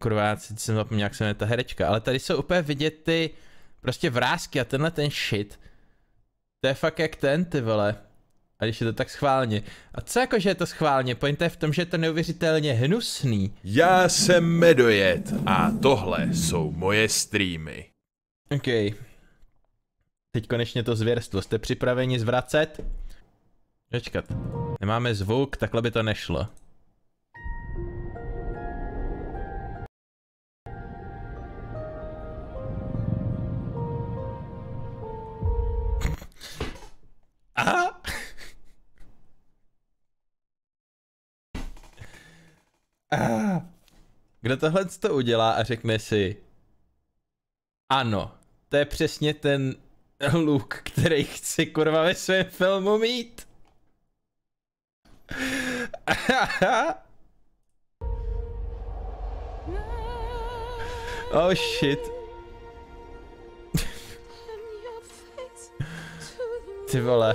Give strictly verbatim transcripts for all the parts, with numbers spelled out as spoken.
kurva, já si jsem zapomněl, jak se jmenuje ta herečka, ale tady jsou úplně vidět ty prostě vrásky a tenhle ten shit. To je fakt jak ten, ty vole. A když je to tak schválně. A co jako, že je to schválně? Pointa je v tom, že je to neuvěřitelně hnusný. Já jsem Medojet a tohle jsou moje streamy. OK. Teď konečně to zvěrstvo. Jste připraveni zvracet? Počkat. Nemáme zvuk, takhle by to nešlo. Aha! Aha. Kdo tohle to udělá a řekne si ano, to je přesně ten look, který chci kurva ve svém filmu mít. Oh shit. Ty vole.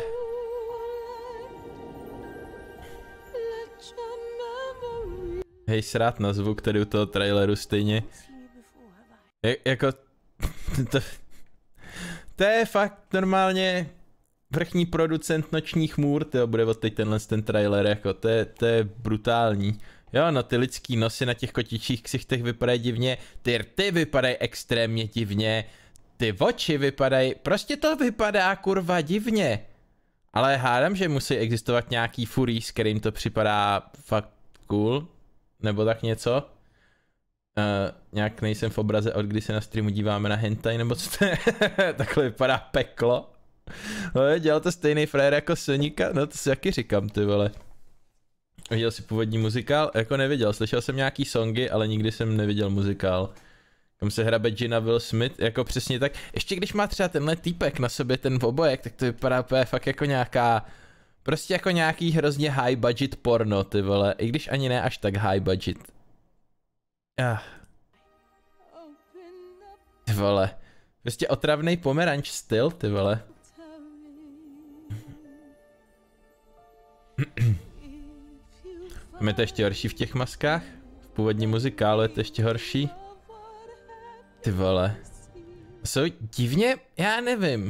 Hej, srát na zvuk tady u toho traileru stejně. Je, jako... to, to je fakt normálně vrchní producent Nočních můr, tyjo, bude od teď tenhle ten trailer, jako to je, to je brutální. Jo, no ty lidský nosy na těch kotičích ksichtech vypadají divně, ty rty vypadají extrémně divně, ty oči vypadají, prostě to vypadá kurva divně. Ale hádám, že musí existovat nějaký furý, s kterým to připadá fakt cool. Nebo tak něco. Uh, nějak nejsem v obraze, od kdy se na streamu díváme na hentai, nebo co to je. Takhle vypadá peklo. No, dělal to stejný frajer jako Sonika, no to si jaký říkám, ty vole. Viděl jsi původní muzikál? Jako neviděl, slyšel jsem nějaký songy, ale nikdy jsem neviděl muzikál. Kam se hrabe Gina Will Smith, jako přesně tak. Ještě když má třeba tenhle týpek na sobě ten obojek, tak to vypadá úplně fakt jako nějaká... Prostě jako nějaký hrozně high budget porno, ty vole, i když ani ne až tak high budget. Ah. Ty vole, prostě otravnej pomeranč styl, ty vole. Je to ještě horší v těch maskách? V původním muzikálu je to ještě horší? Ty vole. Jsou divně, já nevím.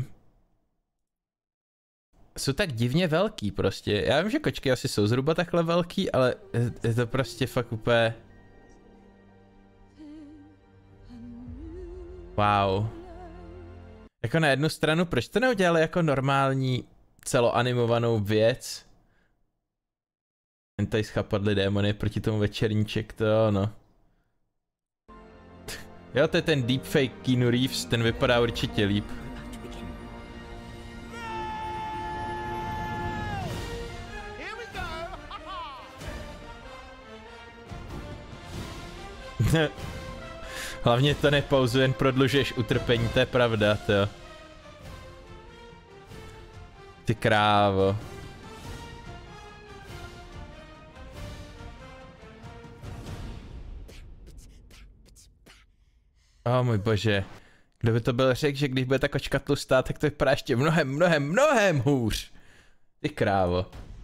Jsou tak divně velký prostě. Já vím, že kočky asi jsou zhruba takhle velký, ale je to prostě fakt úplně... Wow. Jako na jednu stranu, proč to neudělali jako normální celoanimovanou věc? Jen tady schapadly démony proti tomu večerníček, to jo, no. Jo, to je ten deepfake Keanu Reeves, ten vypadá určitě líp. Hlavně to nepauzu, jen prodlužuješ utrpení, to je pravda, to jo. Ty krávo. O můj bože. Kdo by to byl řekl, že když bude ta kočka tlustá, tak to vypadá ještě mnohem, mnohem, mnohem hůř. Ty krávo.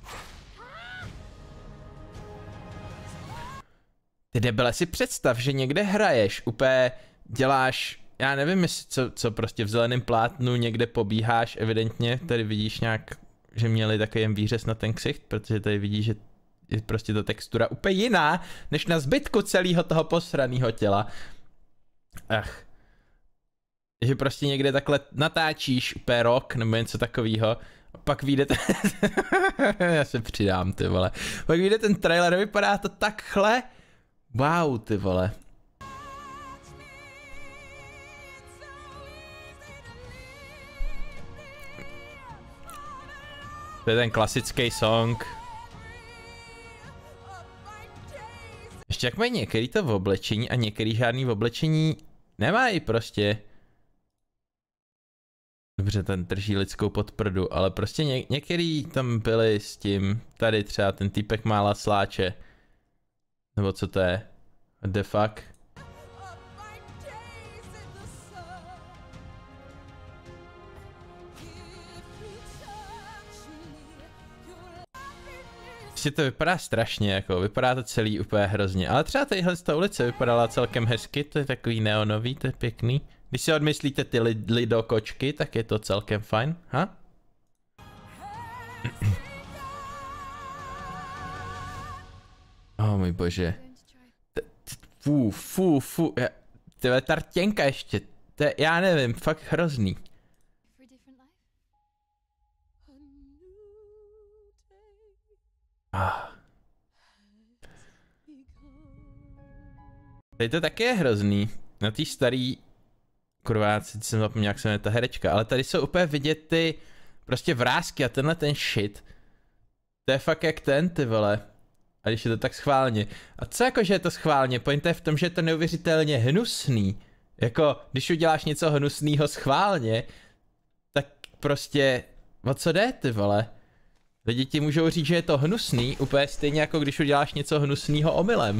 Ty debile, si představ, že někde hraješ, úplně děláš, já nevím, jestli co, co prostě v zeleném plátnu někde pobíháš, evidentně, tady vidíš nějak, že měli takový výřez na ten ksicht, protože tady vidíš, že je prostě ta textura úplně jiná, než na zbytku celého toho posraného těla. Ach. Že prostě někde takhle natáčíš úplně rok, nebo něco takového, a pak vyjde ten... Já se přidám, ty vole. Pak vyjde ten trailer, vypadá to takhle. Wow, ty vole. To je ten klasický song. Ještě jak mají některý to v oblečení a některý žádný v oblečení nemají prostě. Dobře, ten drží lidskou podprdu, ale prostě ně některý tam byli s tím. Tady třeba ten týpek má lasláče. Nebo co to je? What the fuck? Prostě to vypadá strašně, jako vypadá to celý úplně hrozně, ale třeba tadyhle z ta ulice vypadala celkem hezky, to je takový neonový, to je pěkný. Když si odmyslíte ty lid lidokočky, tak je to celkem fajn, ha? Oh můj bože. Fú, fú, fú, tyhle tartěnka ještě, to je, já nevím, fakt hrozný. Ah. Tady to taky je hrozný. Na té starý kurváci, jsem zapomněl, jak se jmenuje ta herečka, ale tady jsou úplně vidět ty prostě vrásky a tenhle ten shit. To je fakt jak ten, ty vole. A když je to tak schválně. A co jako, že je to schválně? Pointa je v tom, že je to neuvěřitelně hnusný. Jako, když uděláš něco hnusného schválně, tak prostě, o co jde, ty vole? Lidi ti můžou říct, že je to hnusný, úplně stejně jako když uděláš něco hnusného omylem.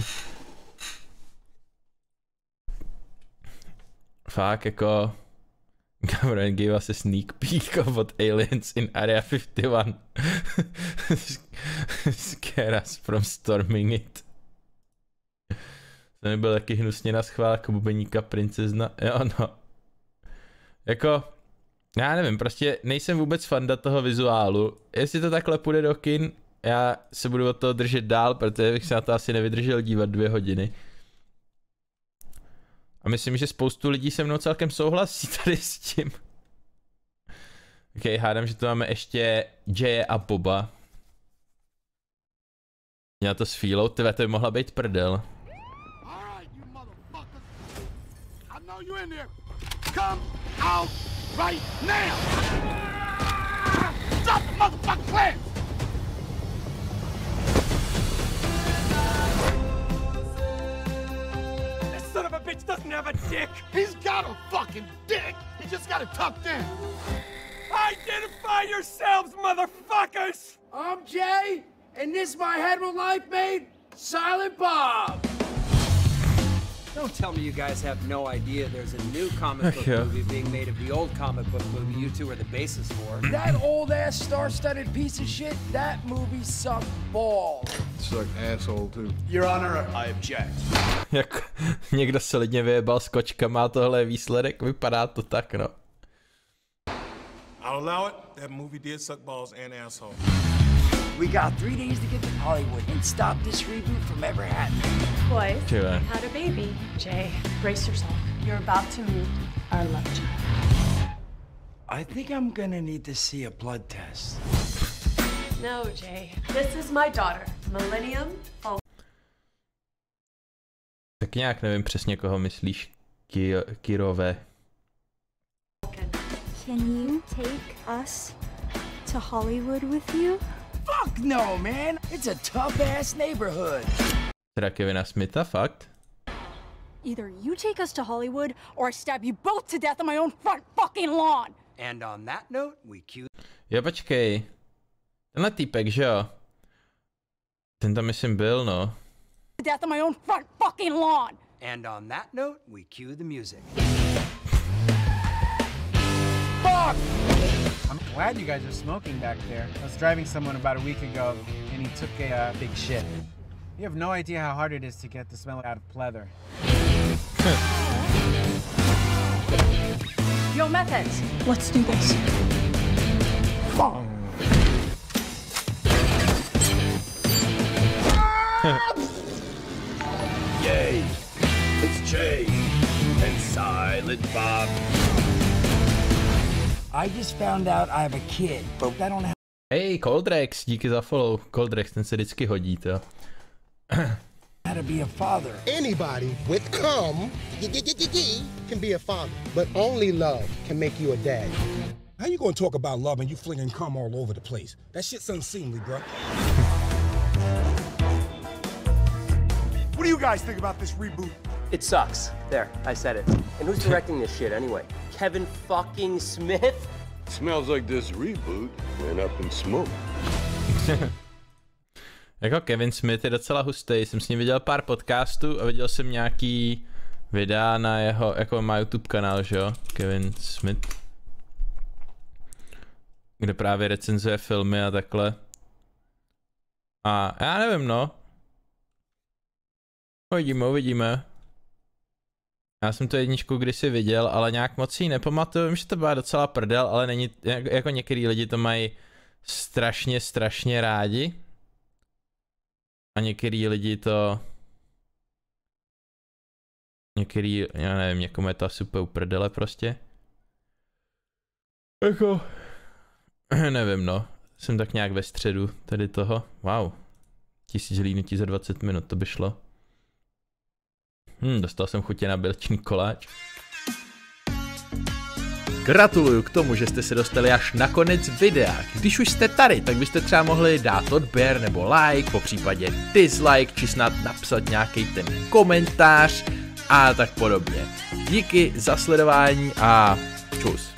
Fakt jako... Government gave us a sneak peek of what aliens in Area fifty-one scare us from storming it. To nebyl taky hnusně na schvál jako bubeníka princezna, jo no. Jako, já nevím, prostě nejsem vůbec fanda toho vizuálu. Jestli to takhle půjde do kin, já se budu od toho držet dál, protože bych se na to asi nevydržel dívat dvě hodiny. A myslím, že spoustu lidí se mnou celkem souhlasí tady s tím. Ok, hádám, že tu máme ještě Jaye a Boba. Já to s Fílou, tyhle, to by mohla být prdel. Son of a bitch doesn't have a dick! He's got a fucking dick! He just got it tucked in! Identify yourselves, motherfuckers! I'm Jay, and this my hetero life mate, Silent Bob! Don't tell me you guys have no idea there's a new comic book yeah. movie being made of the old comic book movie you two are the basis for. That old-ass star-studded piece of shit, that movie sucked balls. Suck asshole too. Your Honor, I object. Jak někdo solidně vyjebal s kočkama a tohle je výsledek, vypadá to tak, no. I'll allow it. That movie did suck balls and asshole. We got three days to get to Hollywood and stop this reboot from ever happening. Boys, Too bad. I had a baby. Jay, brace yourself. You're about to meet our love child. I think I'm gonna need to see a blood test. No, Jay. This is my daughter, Millennium. Oh. Tak nějak nevím přesně, koho myslíš, Ki Kirové. Can you take us to Hollywood with you? Fuck no, man! It's a tough-ass neighborhood. Teda Kevina Smitha, fakt? Either you take us to Hollywood, or I stab you both to death on my own front fucking lawn! And on that note, we cue... Jo, počkej. Tenhle týpek, že jo? Ten tam myslím byl, no. Death on my own front fucking lawn! And on that note, we cue the music. Fuck! I'm glad you guys are smoking back there. I was driving someone about a week ago, and he took a uh, big shit. You have no idea how hard it is to get the smell out of pleather. Yo, methods. Let's do this. Yay! It's Jay and Silent Bob. I just found out I have a kid, but I don't have... Hej, Coldrex, díky za follow. Coldrex, ten se vždycky hodí, to. how to be a father. Anybody with cum can be a father, but only love can make you a dad. How you gonna talk about love and you flinging cum all over the place? That shit's unseemly, bro. What do you guys think about this reboot? It sucks. There, I said it. And who's directing this shit anyway? Kevin fucking Smith? Smells like this reboot went up in smoke. Jako Kevin Smith je docela hustý, jsem s ním viděl pár podcastů a viděl jsem nějaký videa na jeho, jako má YouTube kanál, že jo, Kevin Smith. Kde právě recenzuje filmy a takhle. A já nevím, no. Uvidíme, uvidíme. Já jsem to jedničku kdysi viděl, ale nějak moc si ji nepamatuju. Vím, že to byla docela prdel, ale není, jako některý lidi to mají strašně, strašně rádi. A některý lidi to... Některý, já nevím, někomu je to asi úplně uprdele prostě. Jako... Nevím, no. Jsem tak nějak ve středu tady toho. Wow. Tisíc hlídnutí za dvacet minut, to by šlo. Hm, dostal jsem chutě na bílečný koláč. Gratuluju k tomu, že jste se dostali až na konec videa. Když už jste tady, tak byste třeba mohli dát odběr nebo like, po případě dislike, či snad napsat nějaký ten komentář a tak podobně. Díky za sledování a čus.